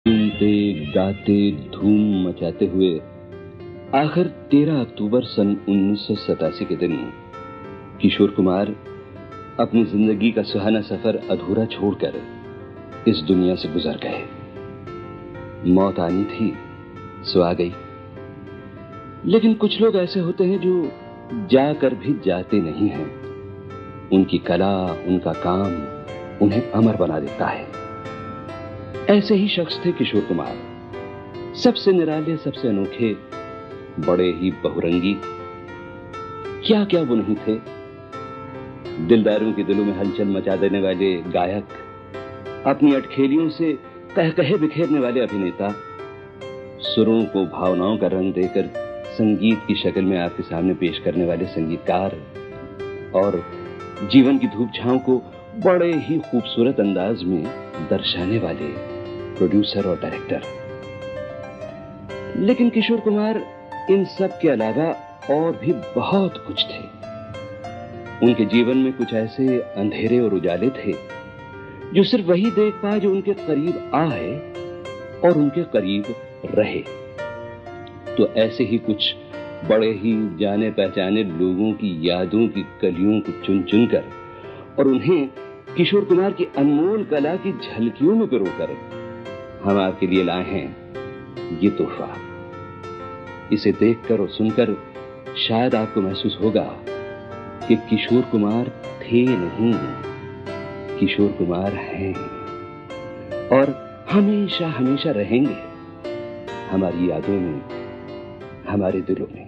झूमते गाते धूम मचाते हुए आखिर 13 अक्टूबर सन 1987 के दिन किशोर कुमार अपनी जिंदगी का सुहाना सफर अधूरा छोड़कर इस दुनिया से गुजर गए। मौत आनी थी सो आ गई, लेकिन कुछ लोग ऐसे होते हैं जो जाकर भी जाते नहीं हैं। उनकी कला, उनका काम उन्हें अमर बना देता है। ऐसे ही शख्स थे किशोर कुमार। सबसे निराले, सबसे अनोखे, बड़े ही बहुरंगी। क्या क्या वो नहीं थे। दिलदारों के दिलों में हलचल मचा देने वाले गायक, अपनी अटखेलियों से कहकहे बिखेरने वाले अभिनेता, सुरों को भावनाओं का रंग देकर संगीत की शक्ल में आपके सामने पेश करने वाले संगीतकार, और जीवन की धूप छांव को बड़े ही खूबसूरत अंदाज में दर्शाने वाले प्रोड्यूसर और डायरेक्टर। लेकिन किशोर कुमार इन सब के अलावा और भी बहुत कुछ थे। उनके जीवन में कुछ ऐसे अंधेरे और उजाले थे जो सिर्फ वही देख पाए जो उनके करीब आए और उनके करीब रहे। तो ऐसे ही कुछ बड़े ही जाने पहचाने लोगों की यादों की कलियों को चुन चुनकर और उन्हें किशोर कुमार की अनमोल कला की झलकियों में पिरोकर हम आपके लिए लाए हैं ये तोहफा। इसे देखकर और सुनकर शायद आपको महसूस होगा कि किशोर कुमार थे नहीं, किशोर कुमार हैं और हमेशा हमेशा रहेंगे हमारी यादों में, हमारे दिलों में।